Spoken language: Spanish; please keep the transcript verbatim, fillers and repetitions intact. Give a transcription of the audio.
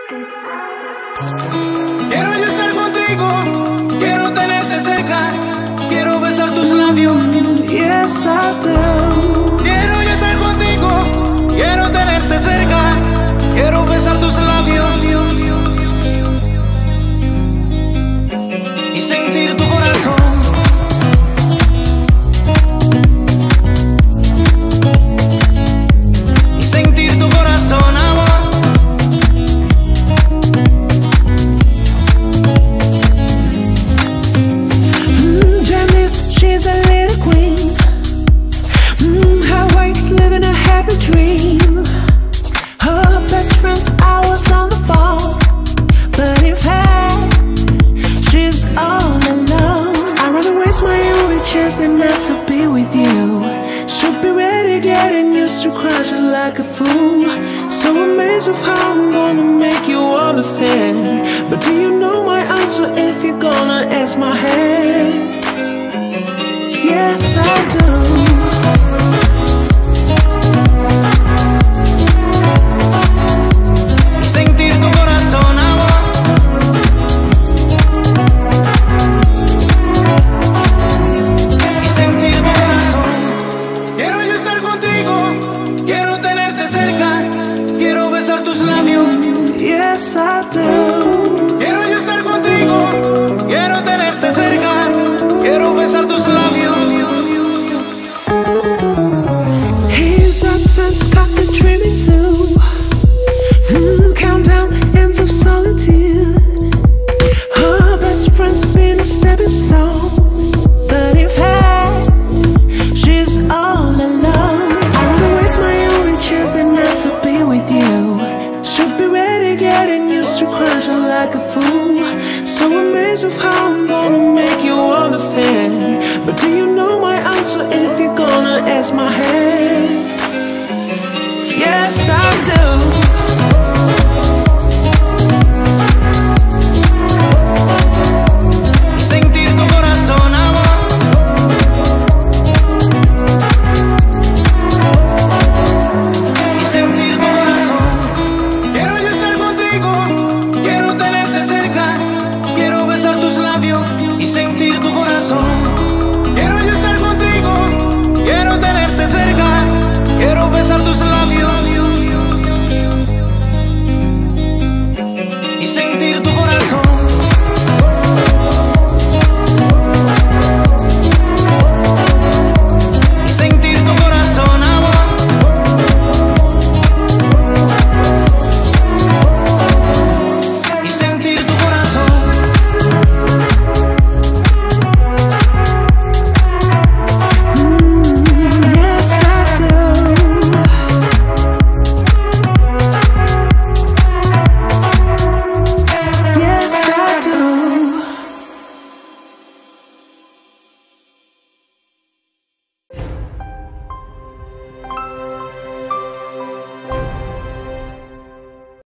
Quiero yo estar contigo, quiero tenerte cerca, quiero besar tus labios. Yes, I do. Quiero yo estar contigo, quiero tenerte cerca, quiero besar tus labios y sentir tu corazón. Y sentir tu corazón, amor. Mm, Janice, she's a little queen. Mm, her wife's living a happy dream. Her best friend's hours on the phone, but in fact, she's all alone. I'd rather waste my only chance than not to be with you. Should be ready, getting used to crushes like a fool. So amazed of how I'm gonna make you understand. But do you know my answer if you're gonna ask my hand? Yes, I do. Sentir tu corazón, amor. Y sentir tu corazón. Quiero yo estar contigo, quiero tenerte cerca, quiero besar tus labios. Yes, I do. Quiero yo estar contigo, quiero tenerte cerca, quiero besar tus labios. His absence got me dreaming too. Mm, countdown ends of solitude. Her best friend's been a stepping stone, but in fact, she's all alone. I'd rather waste my only chance than not to be with you. Should be ready, getting used to crushes like a fool. So amazed of how I'm gonna make you understand. But do you know my answer if you're gonna ask my hand? Yes, I